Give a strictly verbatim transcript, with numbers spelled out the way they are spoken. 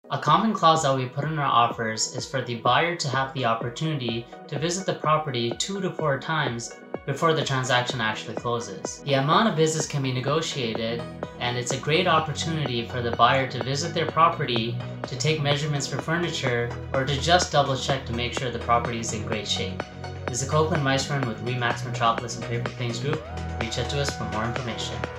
A common clause that we put in our offers is for the buyer to have the opportunity to visit the property two to four times before the transaction actually closes. The amount of business can be negotiated, and it's a great opportunity for the buyer to visit their property, to take measurements for furniture, or to just double check to make sure the property is in great shape. This is Kokilan Maheswaran with Remax Metropolis and Paper Things Group. Reach out to us for more information.